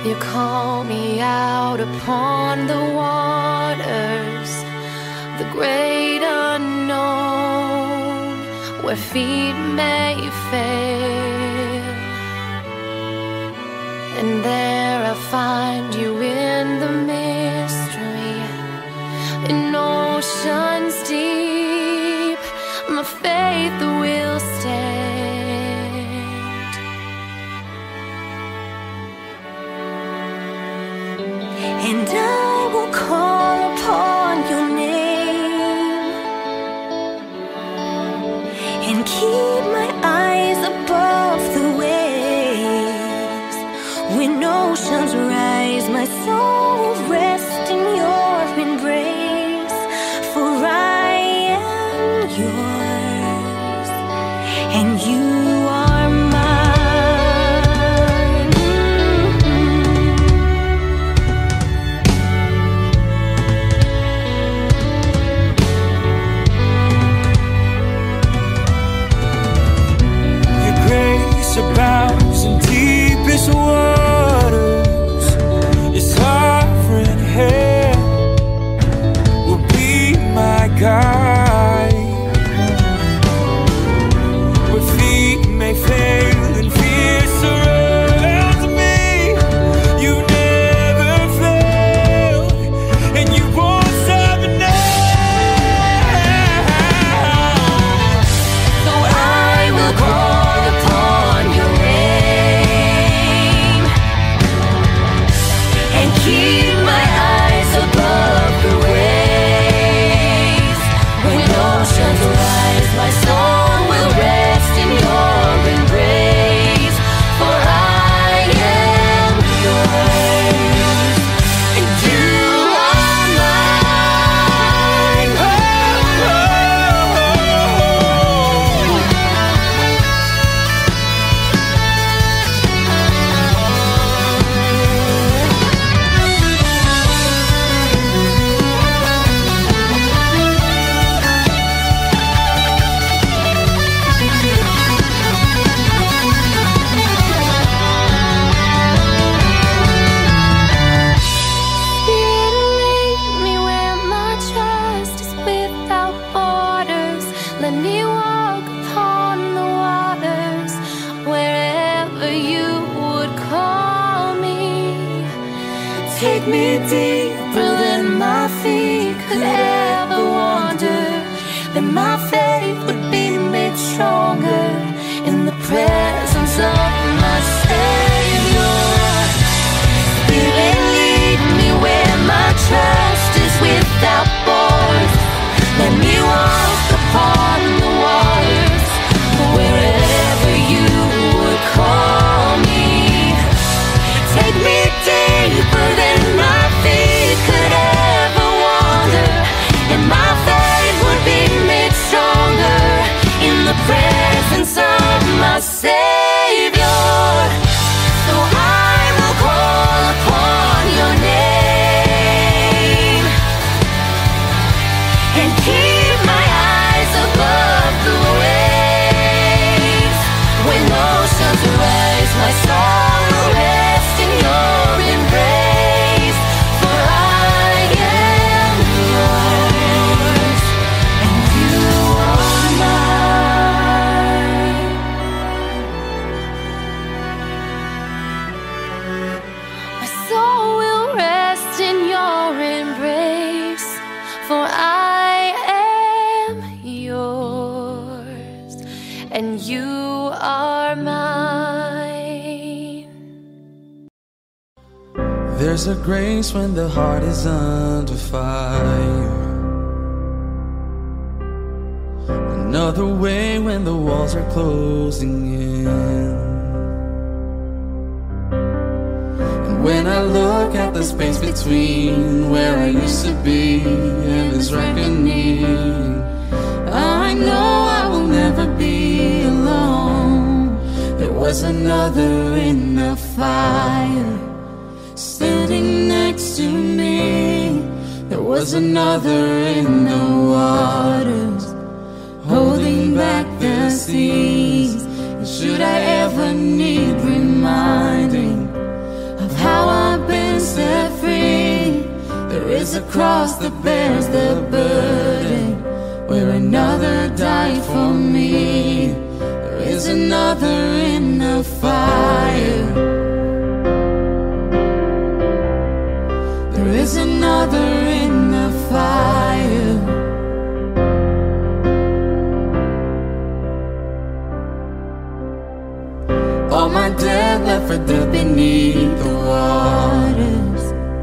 You call me out upon the waters, the great unknown, where feet may fail. And there I find you in the mystery, in oceans deep, my faith will stand. And I will call upon your name and keep my eyes above the waves. When oceans rise, my soul will rest in your embrace. For I am yours, and you are mine. Your grace abounds in deepest waters. Your sovereign hand will be my guide. Where feet may fail and fear surrounds me, you never failed, and you won't stop now. So I will call upon your name and keep my eyes above the waves. When oceans rise, my soul will rest in your embrace. For I am yours, and you are mine. Spirit, lead me where my trust is without borders. Let me walk upon the waters wherever you would call me. Take me deeper than my feet could ever wander, that my faith would be made stronger in the presence of my Savior. Spirit, lead me where my trust is without borders. Let me walk upon the waters wherever you would call me. Take me deeper than my feet could ever wander, and my faith would be made stronger in the presence of my Savior. So I will call upon your name and keep my eyes above the waves. When oceans rise, my soul will rest in your embrace. For I am yours, and you are mine. My soul will rest in your embrace, for I am yours, and you are mine. There's a grace when the heart is under fire, another way when the walls are closing in. And when I look at the space between where I used to be and this reckoning, I know I will never be alone. There was another in the fire standing next to me. There was another in the waters holding back the seas. And should I ever need reminding of how I is a cross that bears the burden, where another died for me. There is another in the fire. There is another in the fire. All my dead left for dead beneath the waters.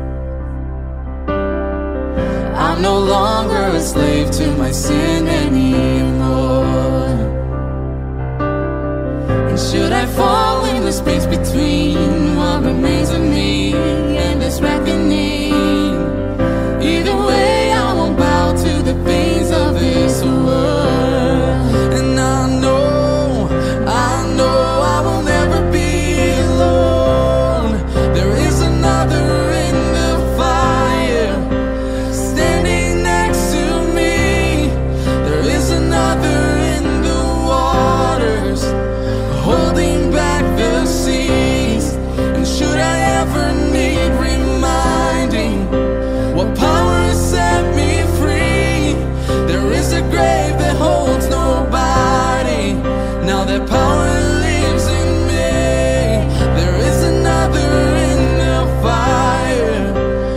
I'm no longer a slave to my sin anymore. And should I fall in the space between what remains of me and this reckoning, either way I won't bow to the things of this world. And I know I will never be alone. There is another in the fire, standing next to me. There is another in the waters, holding back the seas. And should I ever need reminding what power has set me free, there is a grave that holds nobody. Now that power lives in me. There is another in the fire.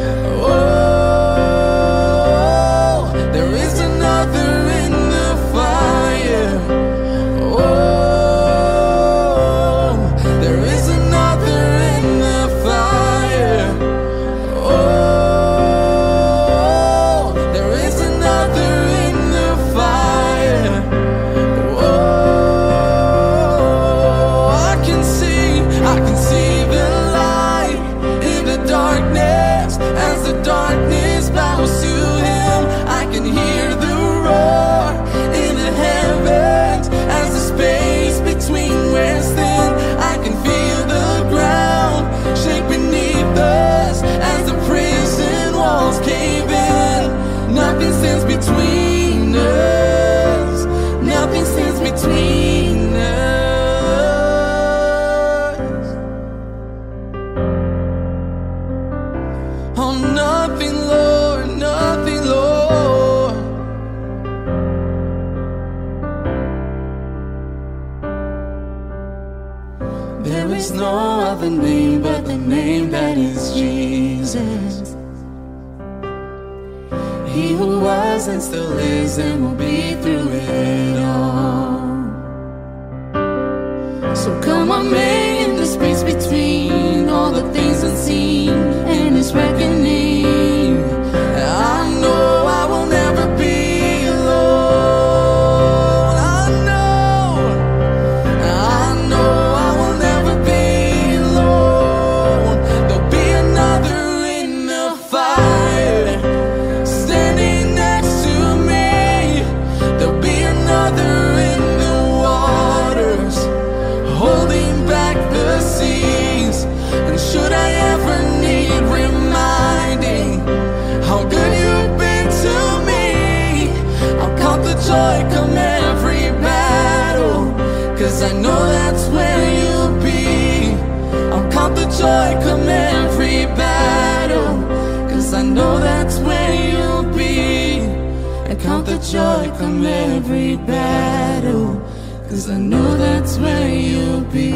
Oh, there is another in the fire. Oh, there is another in the fire. Oh, there is another in the fire. I can see the light in the darkness. As the darkness bows to him, I can hear the roar in the heavens. As the space between wears thin, I can feel the ground shake beneath us. As the prison walls cave in, nothing stands between us. Nothing stands between us. Oh, nothing, Lord, nothing, Lord. There is no other name but the name that is Jesus. He who was and still is and will be through it all. So come on, man, in the space between all the things unseen and His reckoning. I know I will never be alone. I know I will never be alone. There'll be another in the fire, standing next to me. There'll be another in the waters, holding back the seas. And should I ever need reminding how good you've been to me, I'll count the joy come every battle, 'cause I know that's where you'll be. I'll count the joy come every battle, 'cause I know that's where you'll be. I count the joy come every battle, 'cause I know that's where you'll be.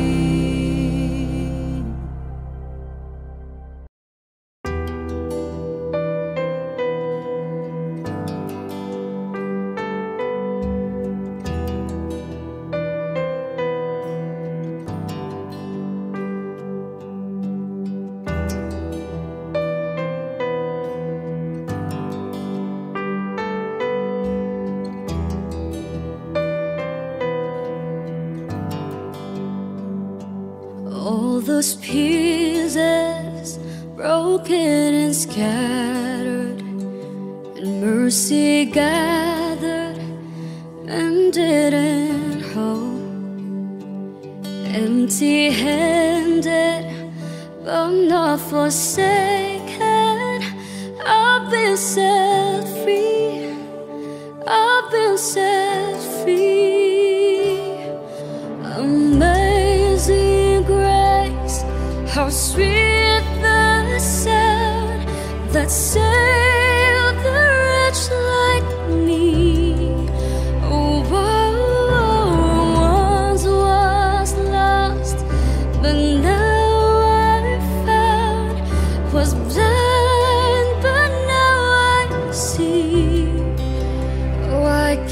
All those pieces broken and scattered, and mercy gathered and didn't hold. Empty-handed but not forsaken, I've been set free. I've been set free. Amazing grace, how sweet the sound that saved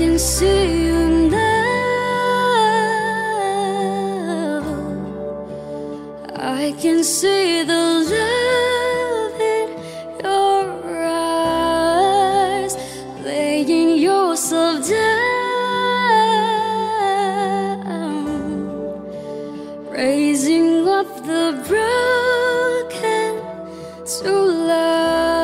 can see you now. I can see the love in your eyes, laying yourself down, raising up the broken to life.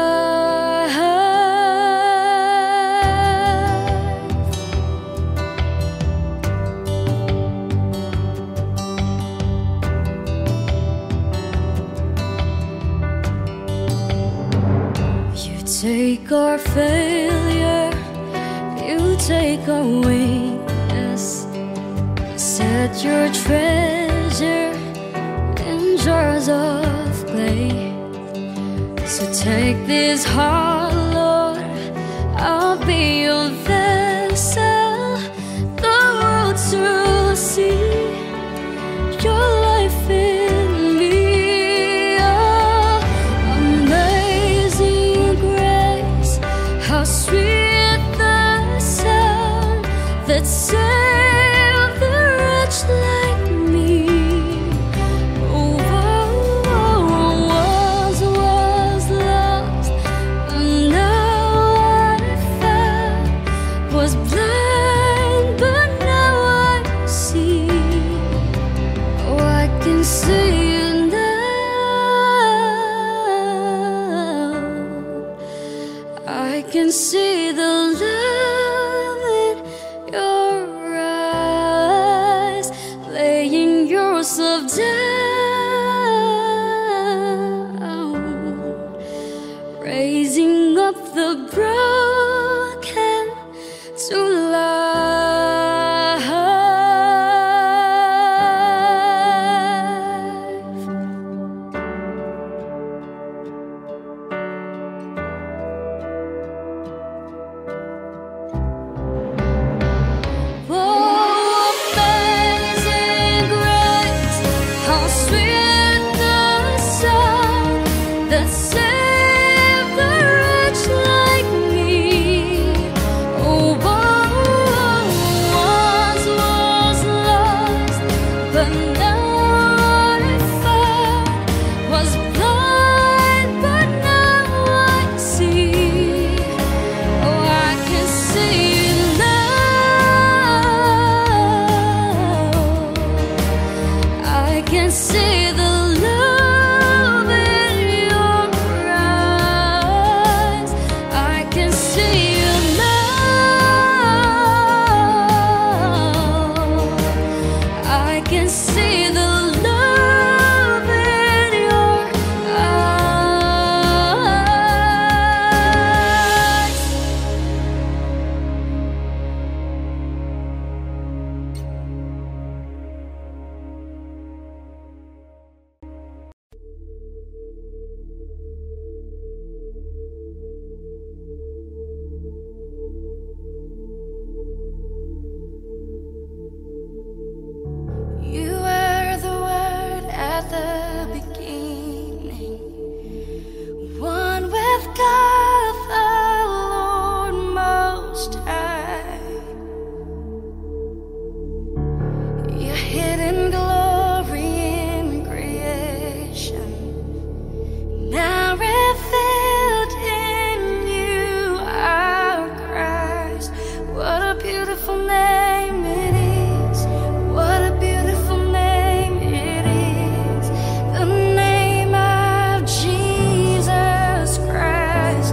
Take our failure, you take our weakness, set your treasure in jars of clay. So take this heart, Lord, I'll be your vessel, the world to see your life in me. How sweet the sound that saved the wretch like me. Oh, once was lost, and now what I found was blind, but now I see. Oh, I can see you now. I can see the love in your eyes, laying yourself down, raising up the broken to life. Christ.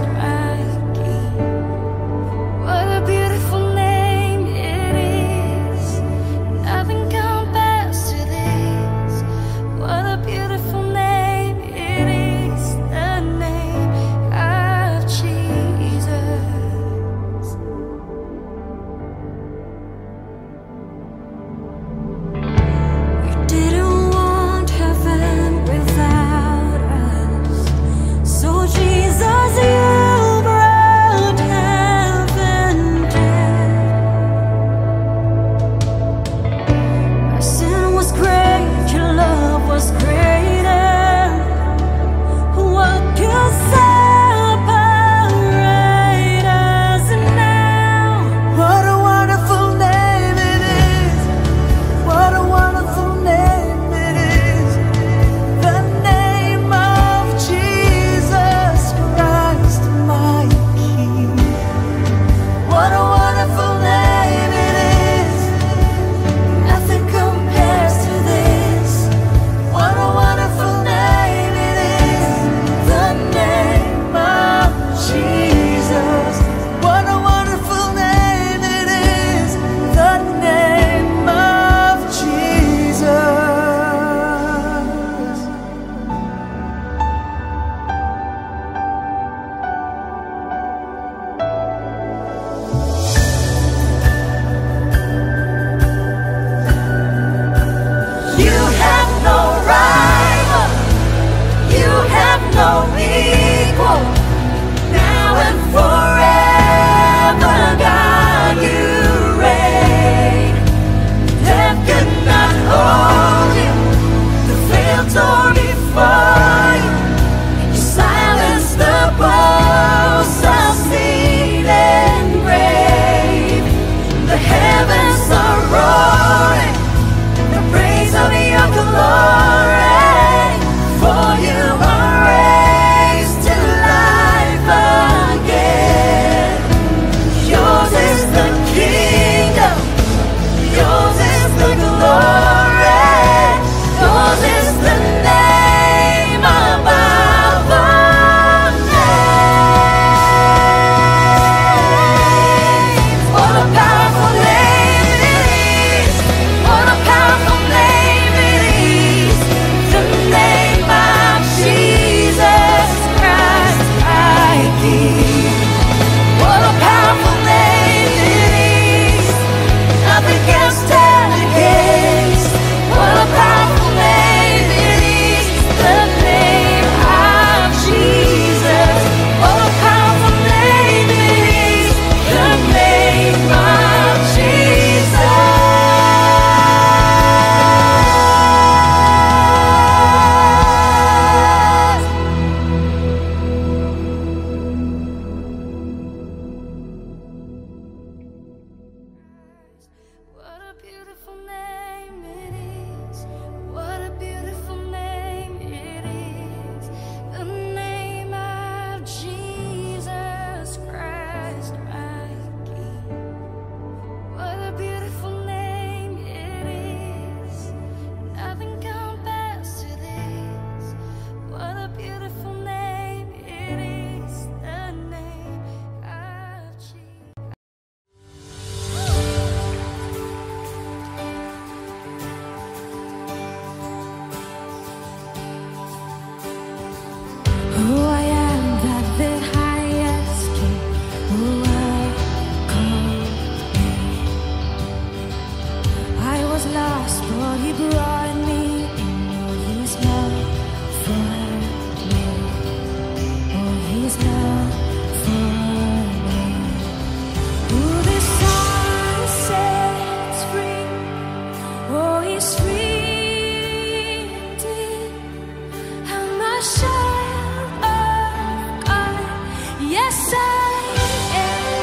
Yes, I am.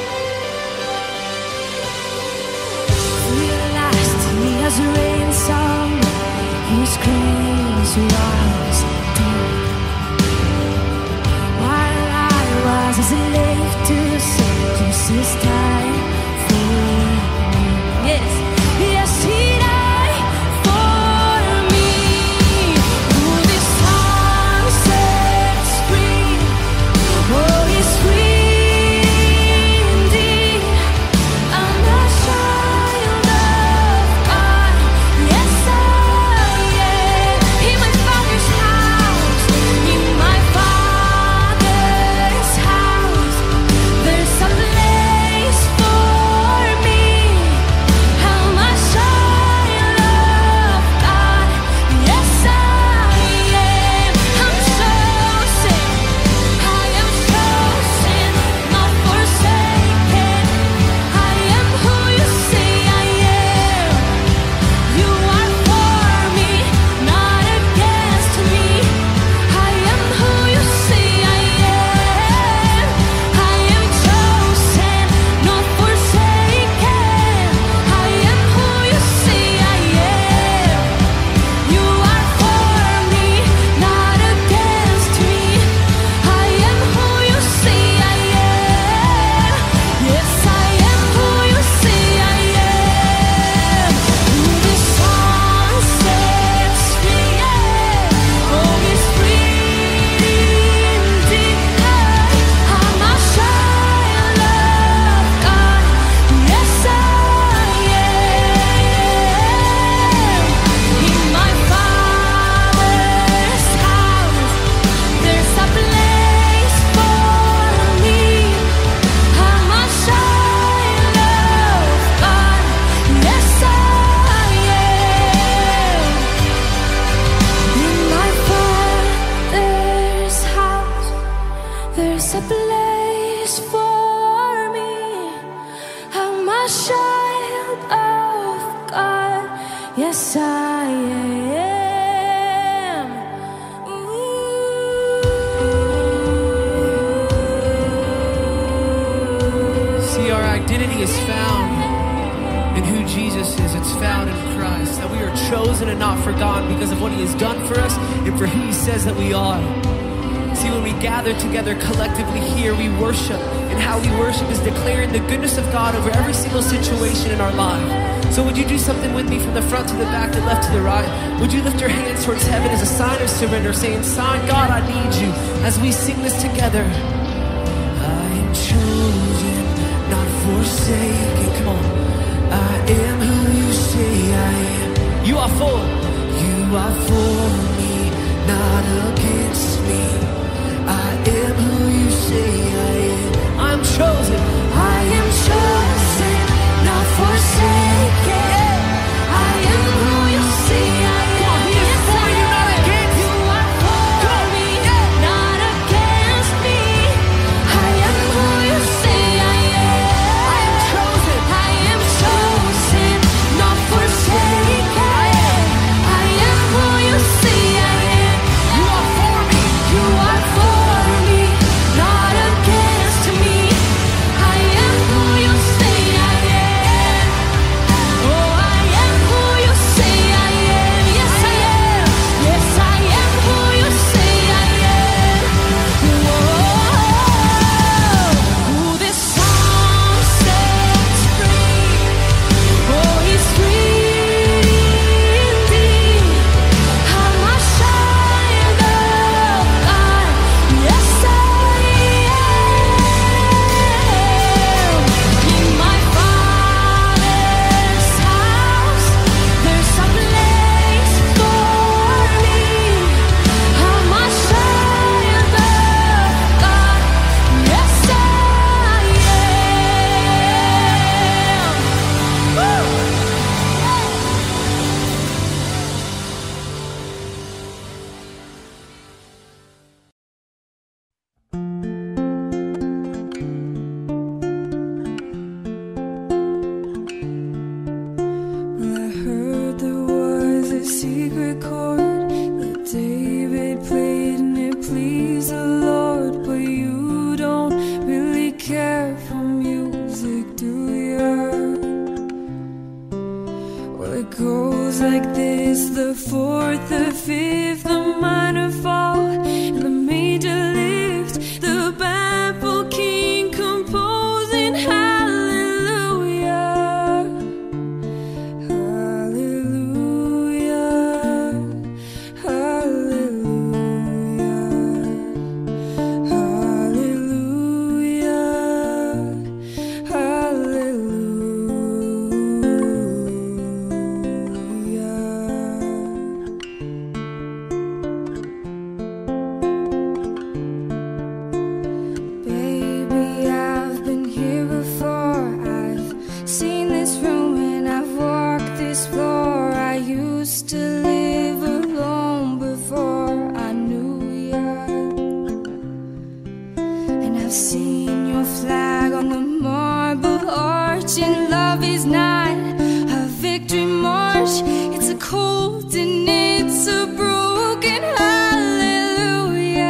Realized me as a ransom. His grace was deep. While I was a slave to sin, Jesus died for me. Yes, yes, He died for me. Oh, this song sets free. Oh, it's free indeed. I'm a child of God. Yes, I am. In my Father's house, in my Father's house, there's a place for me. I'm a child of God. Yes, I am. I'm chosen. I am chosen, not forsaken. I am who you say I am. You are for me, not against me. I am who you say I am. I am chosen, not forsaken. I am who you say I am. You are for me, not against me. I am who you say I am. Yes, I am who you say I am. The song sets me, oh, it's free indeed. I'm a child of God. Yes, I am. In my Father's house, there's a place for me. I'm a child of God. Yes, I am. In my Father's house, there's a place for me. I'm a child of God. Yes, I am. See, our identity is found in who Jesus is. It's found in Christ. That we are chosen and not forgotten because of what He has done for us and for who He says that we are. See, when we gather together collectively here, we worship. And how we worship is declaring the goodness of God over every single situation in our life. So would you do something with me from the front to the back, the left to the right? Would you lift your hands towards heaven as a sign of surrender, saying, "Sign, God, I need you," as we sing this together. I am chosen, not forsaken. Come on. I am who you say I am. You are for. You are for me, not against me. I am who you say I am. I'm chosen. I am chosen, not forsaken. I am who you say I am. He is for you, not against. You are for me, not against me. I am who you say I am. I am chosen. I am chosen, not forsaken. I am who you say I am. You are for me. You are for me, seen your flag on the marble arch, and love is not a victory march. It's a cold and it's a broken hallelujah.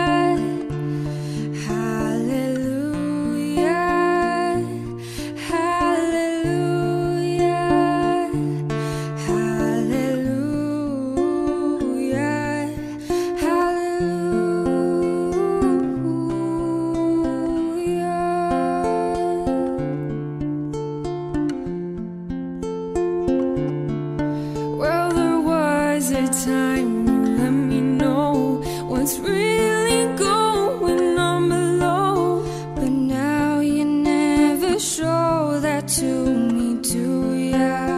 Hallelujah. Hallelujah. Hallelujah. Well, there was a time you let me know what's really going on below, but now you never show that to me, do ya?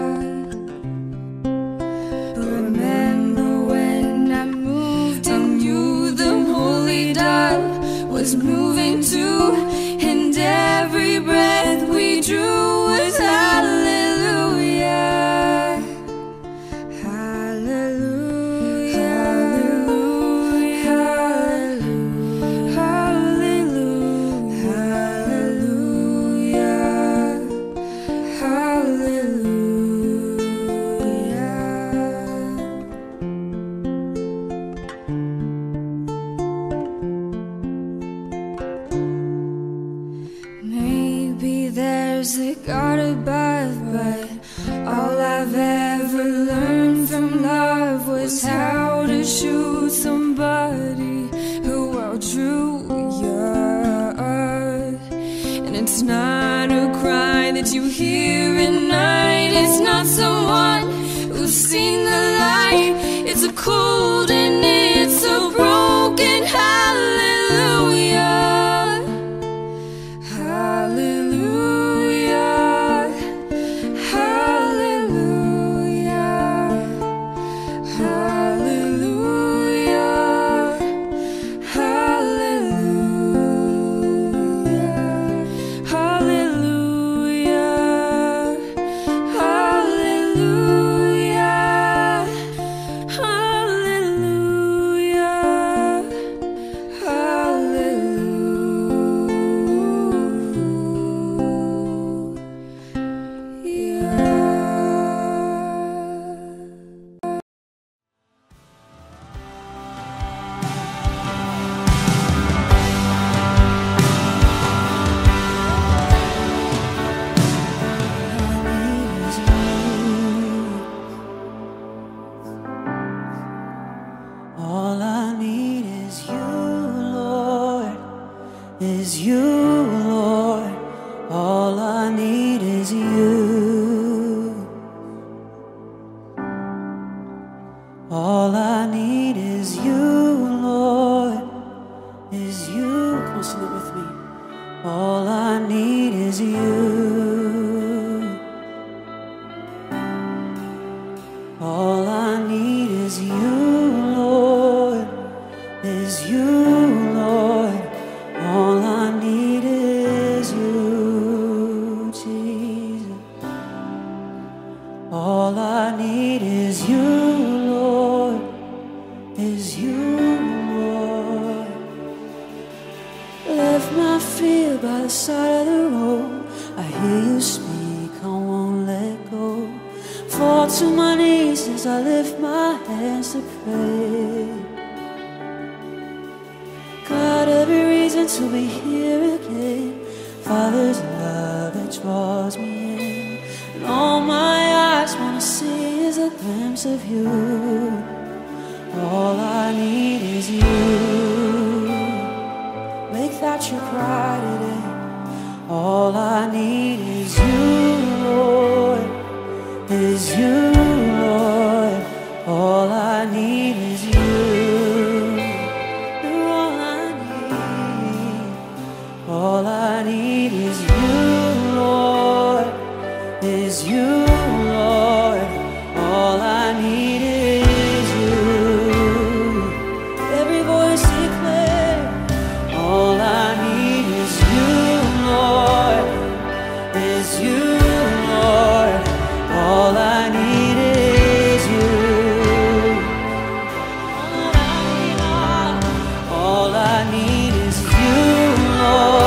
Remember when I moved and you, the holy dove, was moving too, and every breath we drew was hallelujah. Hallelujah. Hallelujah. Hallelujah. Maybe there's a God above, but all I've ever learned from love was how to shoot somebody who outdrew you. And it's not a cry that you hear at night, it's not someone who's seen the light, it's a cold and it's a broken hallelujah. Hallelujah. Hallelujah. Hallelujah. Hallelujah. Hallelujah. All I need is you, Lord, is you. Come on, sing it with me. All I need is you. All I need is you, Lord, is you, Lord. All I need is you, Jesus. All I need is you, Lord, is you, Lord. Left my fear by the side of the road. I hear you speak, I won't let go. Fall to my knees as I lift my hands to pray. Got every reason to be here again. Father's love that draws me in, and all my eyes wanna see is a glimpse of you. All I need is you. Make that your cry today. All I need is you, Lord, is you, Lord. All I need is you. You're all I need. All I need is you, Lord, is you, Lord. All I need is you. Every voice declare, all I need is you, Lord, is you, Lord. All I need is you. All I need is you, Lord.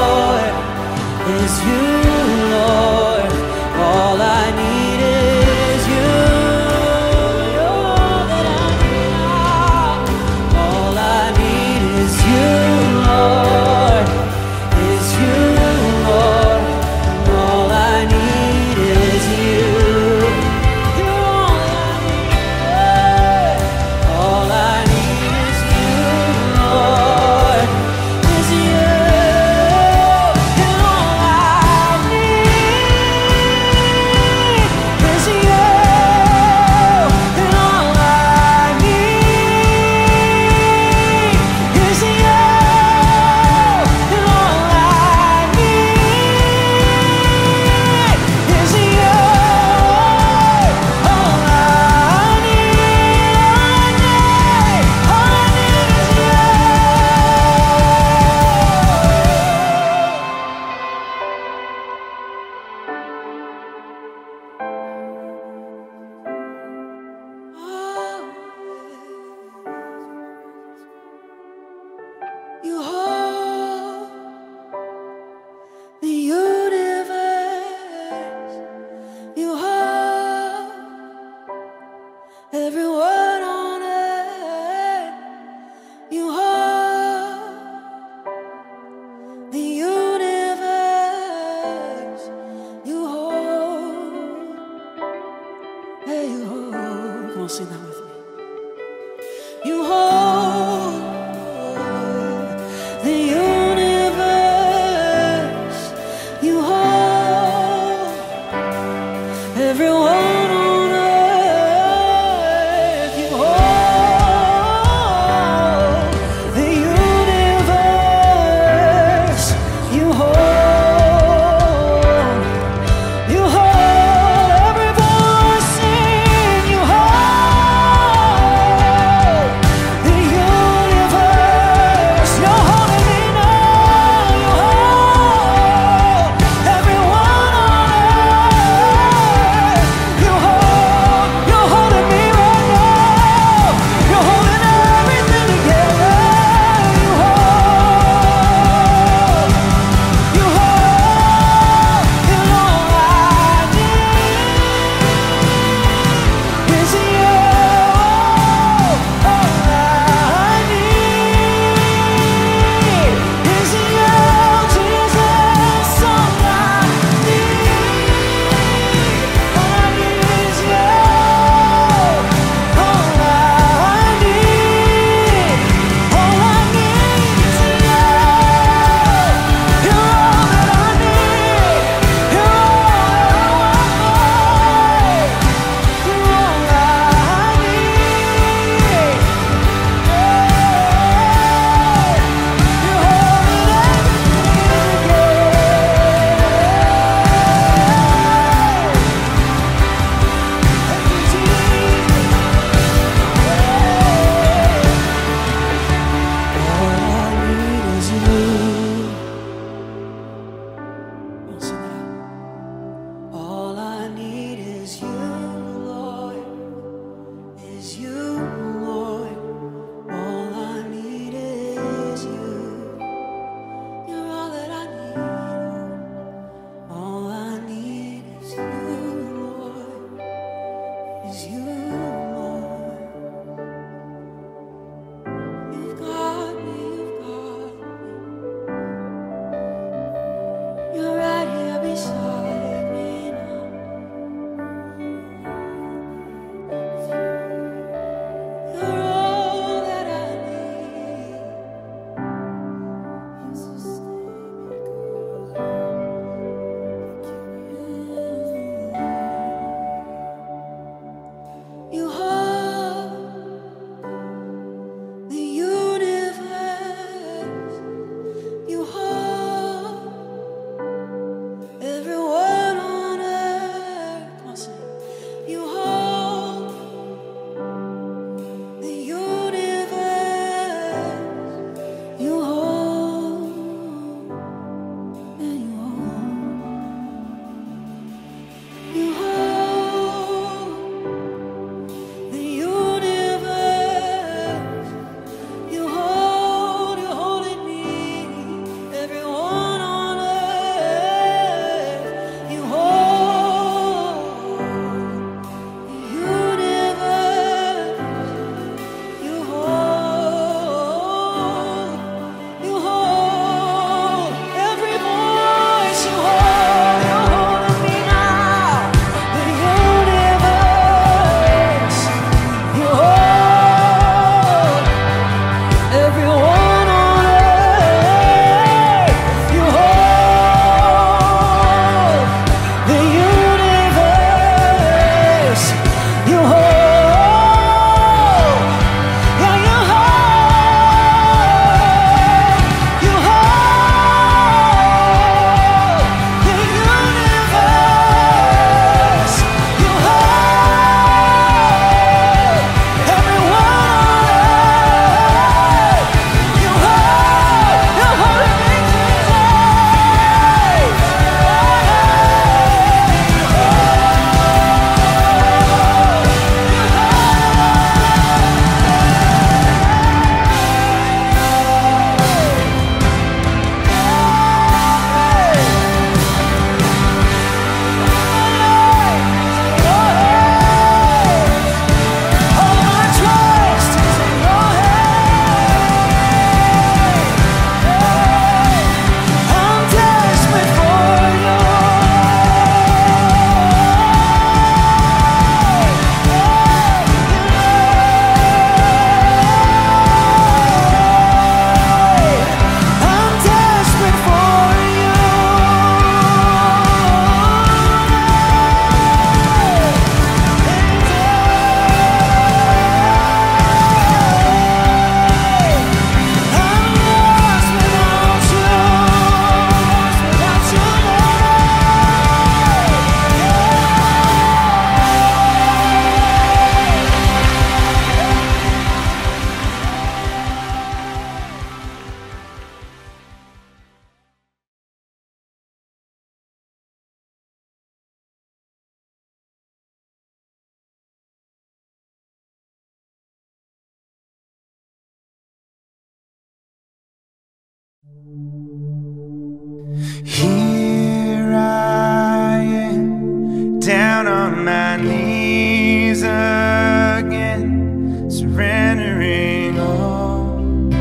Here I am, down on my knees again, surrendering all,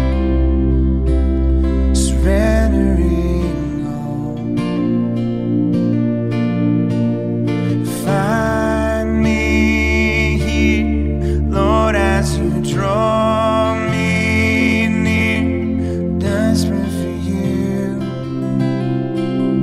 surrendering all. Find me here, Lord, as you draw me near, desperate for you.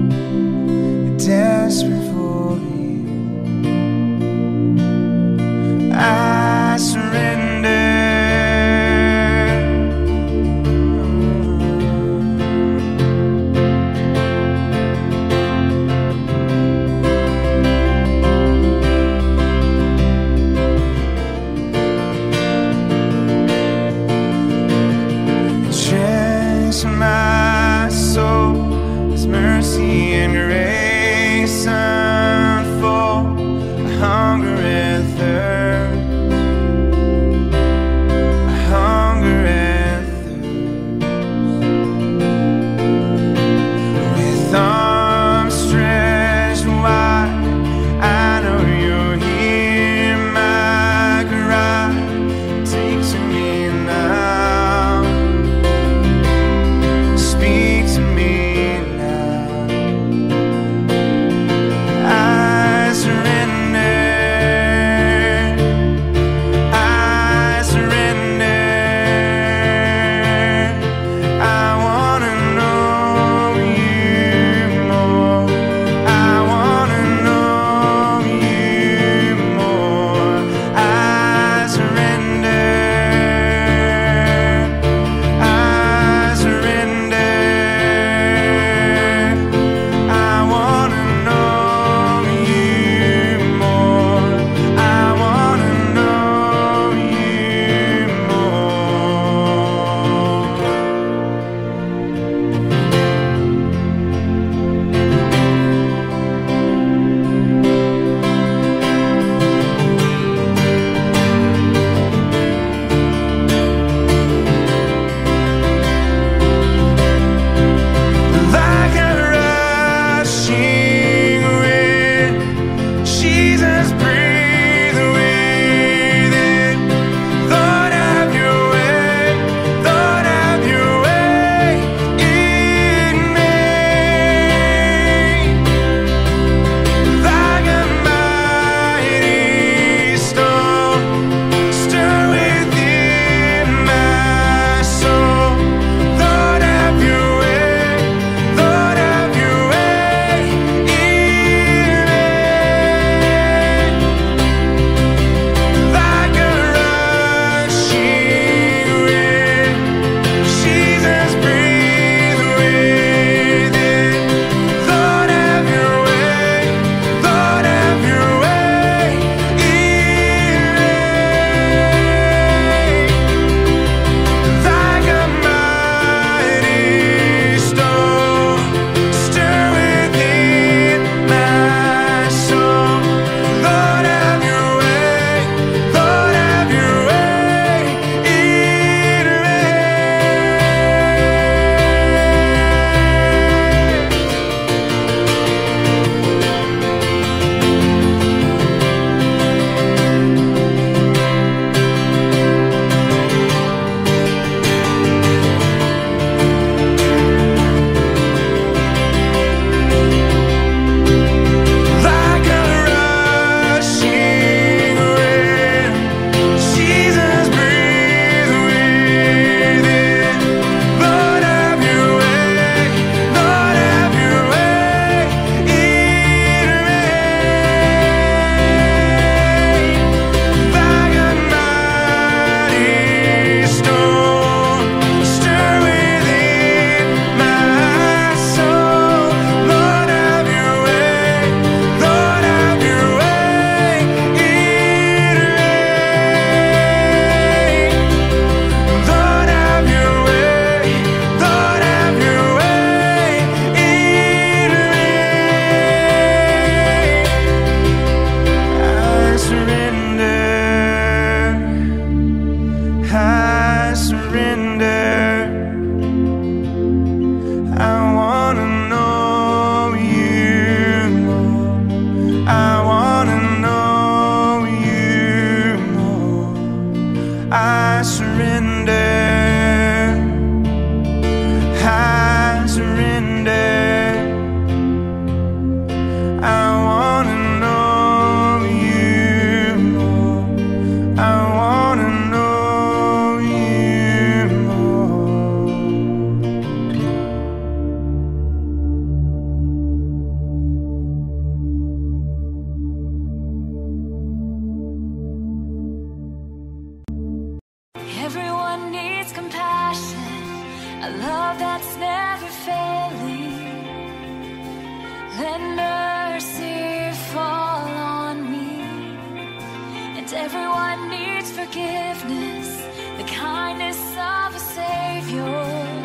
forgiveness, the kindness of a Savior,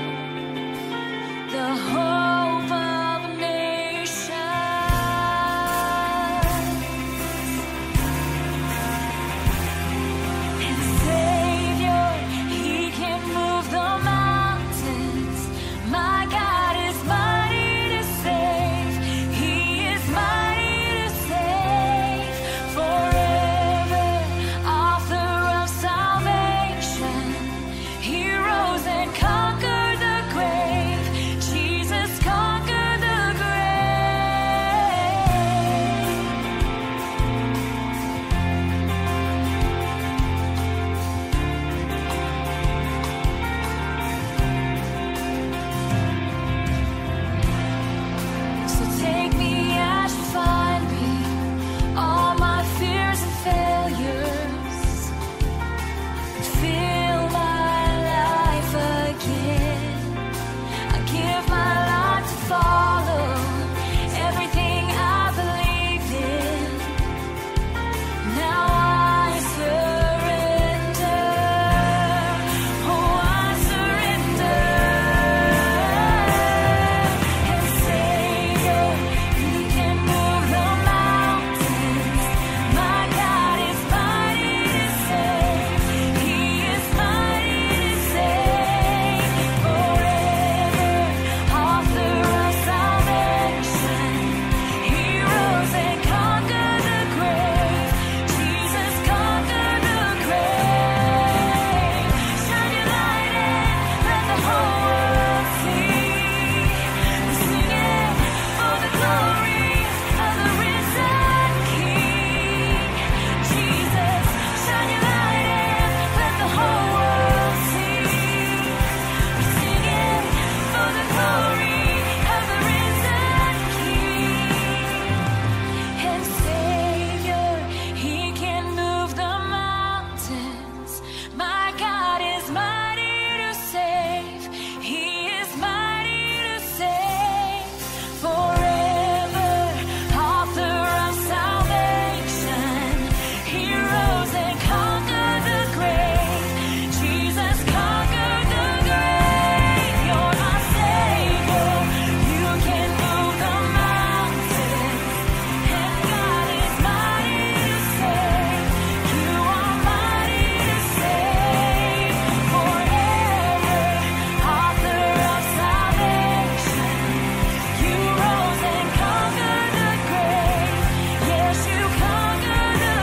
the hope of a nation. And Savior, He can move the mountains. My God is mighty to save. He is mighty to save. Forever, author of salvation. He rose and conquered the grave. Jesus conquered the So take me as you find me, all my fears and failures. Fill my life again. I give my life to follow everything I believe in. Now I surrender. Oh, I surrender. And Savior, You can move the mountains. My God is mighty to save. He is mighty to save. Forever, author of salvation. He rose and conquered the grave. Jesus conquered the grave. Shine your light and let the whole world see. We're singing for the glory of the risen King. Jesus, shine your light and let the whole world see. We're singing for the glory of the risen King. And Savior, He can move the mountains. My God is mighty to save. He is mighty to save. Forever, author of salvation. He rose and conquered the grave. Jesus conquered the grave. You're my Savior. You can move the mountains. And God is mighty to save. You are mighty to save. Forever, author of salvation. You rose and conquered the grave. Yes, You conquered the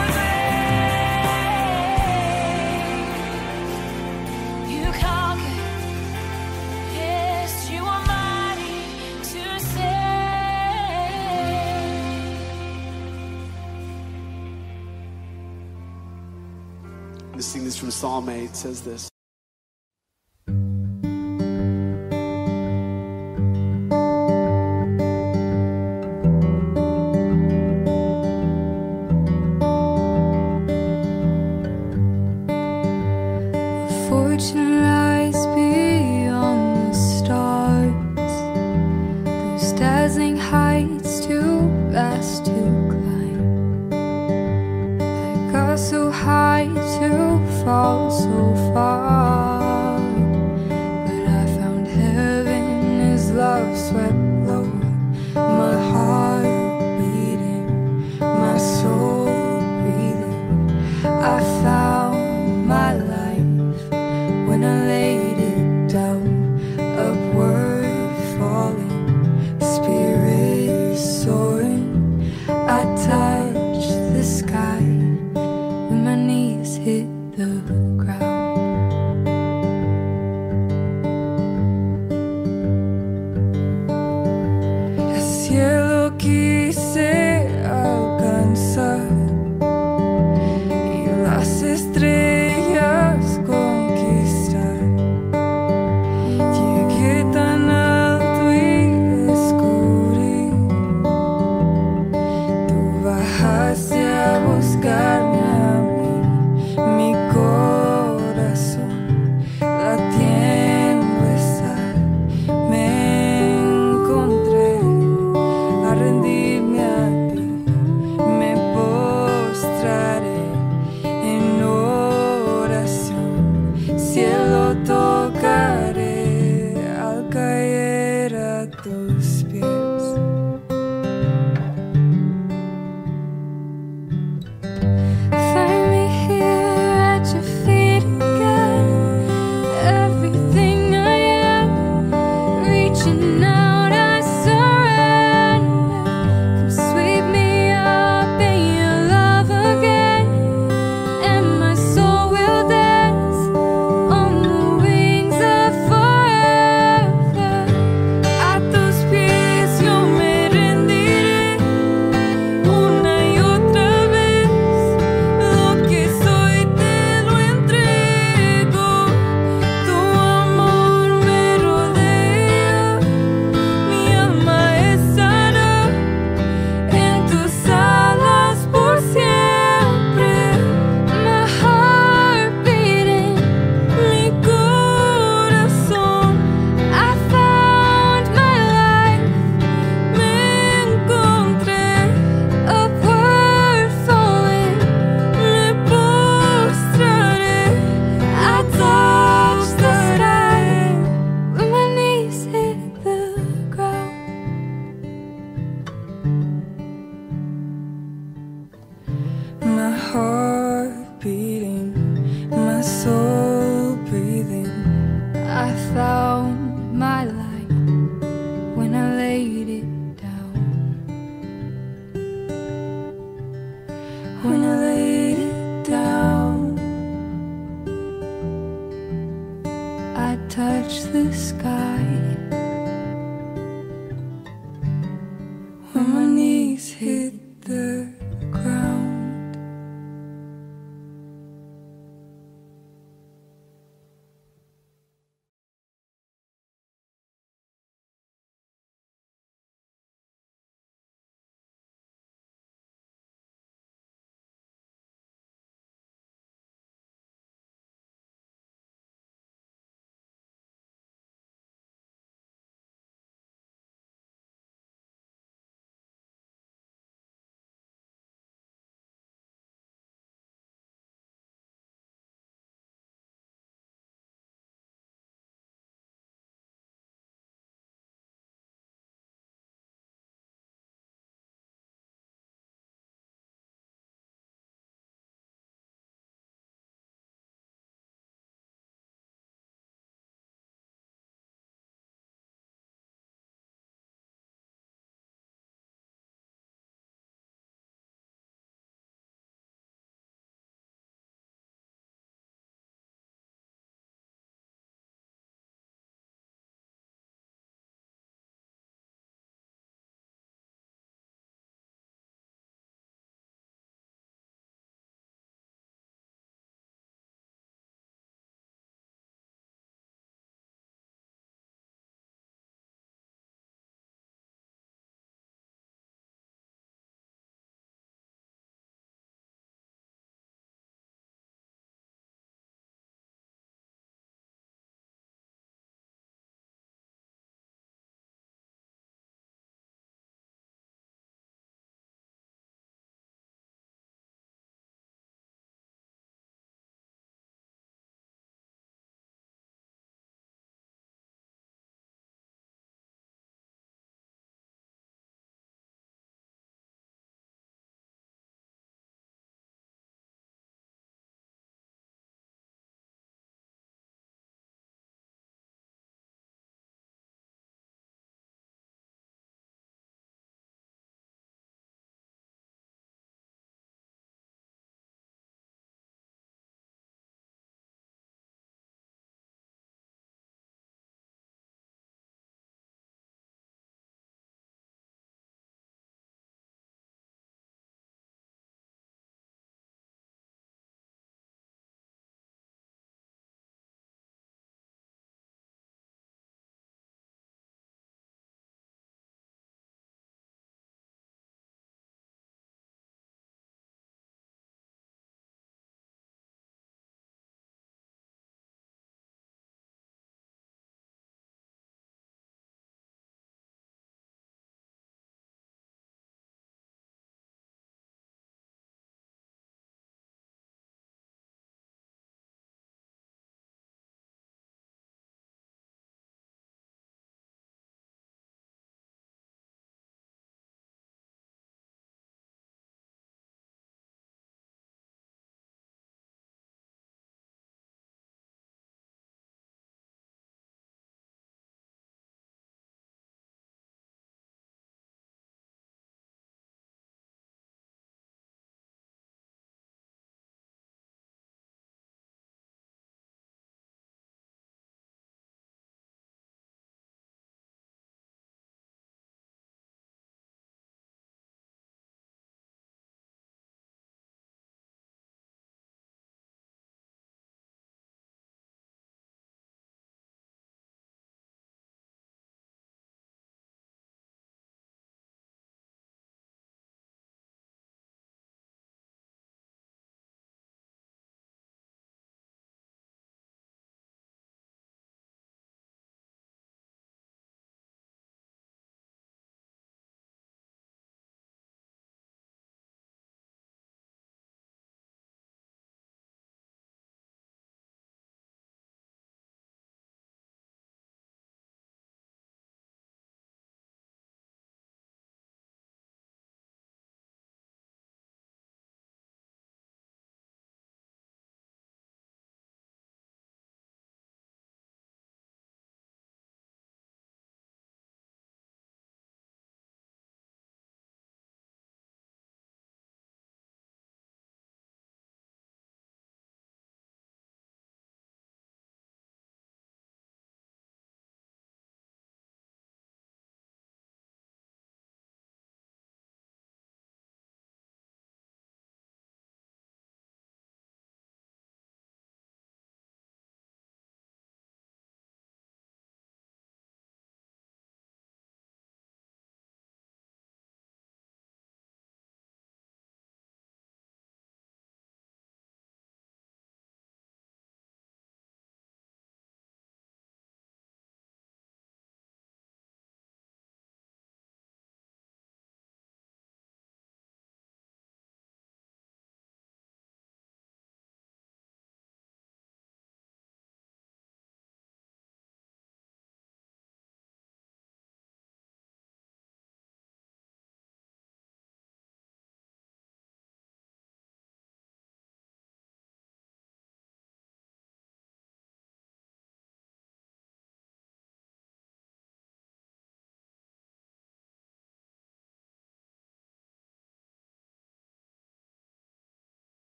grave. You conquered. Yes, You are mighty to save. Let's sing this from Psalm 8. It says this. Fortune lies beyond the stars, those dazzling heights too vast to climb. I got so high to fall so far, but I found heaven as love swept low. My heart beating, my soul breathing. I found my life when I laid it down, upward falling, spirit soaring. I touched the sky when my knees hit the ground. disappears. Find me here at your feet again. Everything I am, reaching out, I surrender. Come sweep me up in your love again, and my soul will dance on the wings of forever. At those peaks,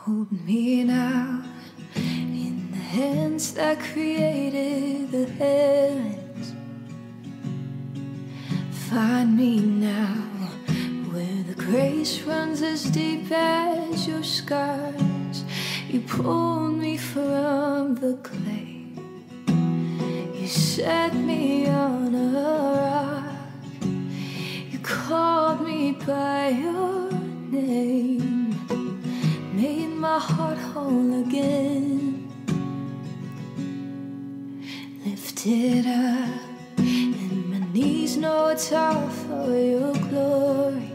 Hold me now in the hands that created the heavens. Find me now where the grace runs as deep as your scars. You pulled me from the clay. You set me on a rock. You called me by your name, made my heart whole again. Lifted up, and my knees know it's all for your glory,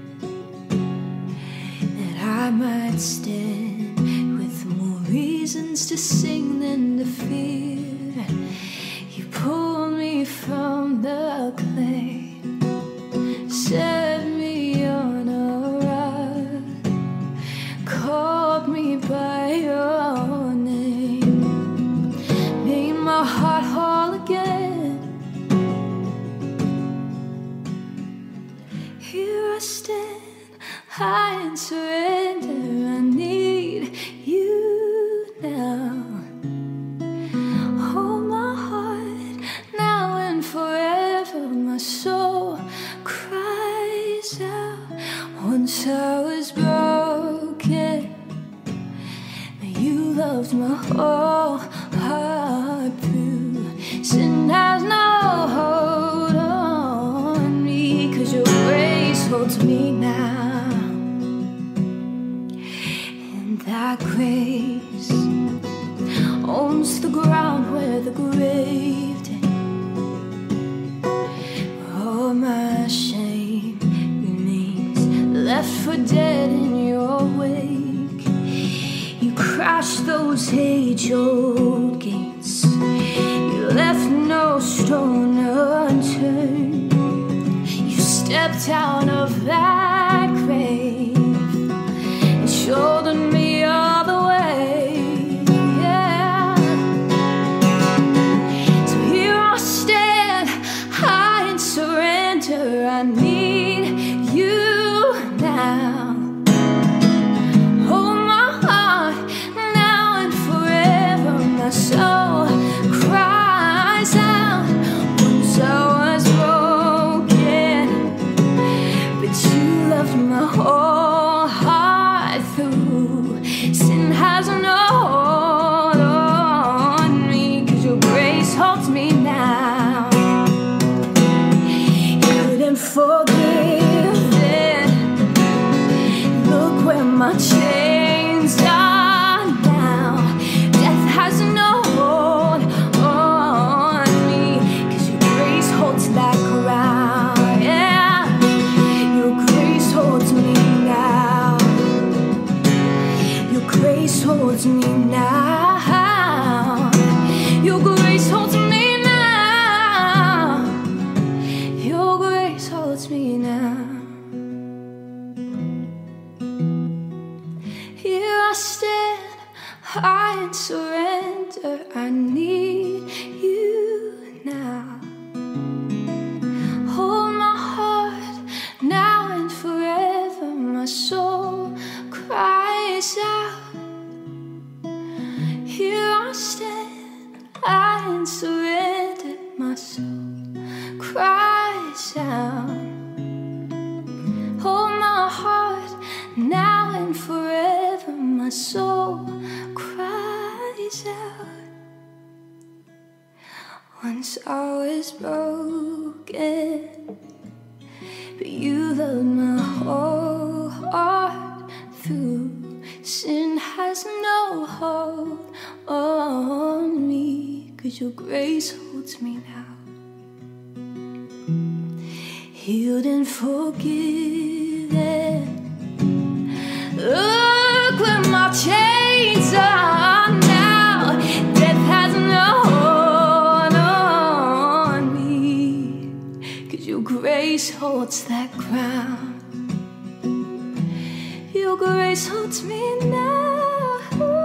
that I might stand with more reasons to sing than to fear. You pulled me from the clay, set me on a rock, called me by your name, made my heart whole again. Here I stand, high in surrender. I need you now. Hold my heart now and forever. My soul cries out. Once I was broken, but you loved my whole heart through. Sin has no hold on me, 'cause your grace holds me now. And that grace owns the ground where the grave did. All my shame remains left for dead in your wake. You crashed those age-old gates. You left no stone unturned. You stepped out of that grave and shouldered me all the way. Yeah. So here I stand, high in surrender. I need you now. Hold my heart now and forever. My soul cries out. Once I was broken, but you loved my whole heart through. Sin has no hold on me, 'cause your grace holds me now. You didn't forgive it. Look where my chains are now. Death has no hold on me, 'cause your grace holds that ground. Yeah, your grace holds me now. Your grace holds me now. Your grace holds me now. Your grace holds me now. Here I stand, high in surrender. I need you now. Hold my heart now and forever. My soul cries out. Here I stand, high in surrender. My soul cries out. Hold my heart now and forever. My soul cries out. Once I was broken, but you loved my whole heart through. Sin has no hold on me, 'cause your grace holds me now. Healed and forgiven. Look where my chains are now. Death has no hold on me, 'cause your grace holds that ground. Your grace holds me now.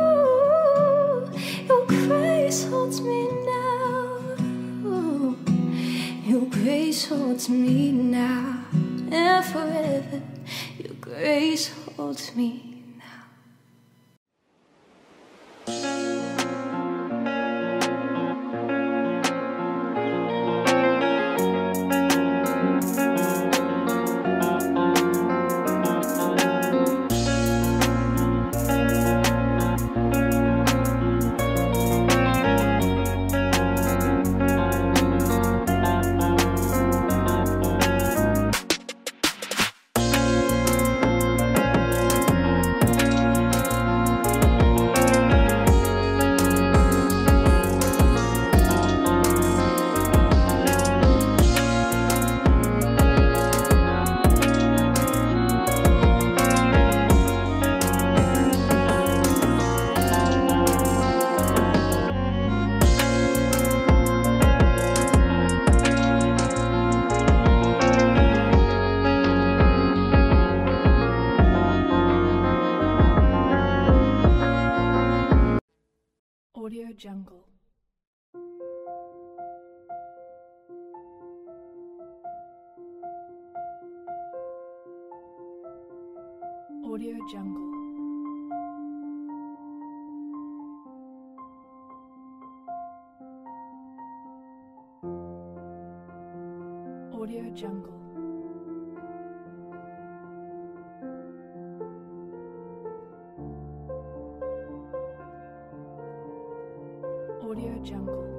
Your grace holds me now. Your grace holds me now and forever. Your grace holds me. Jungle. Audio Jungle. Audio Jungle. Audio Jungle.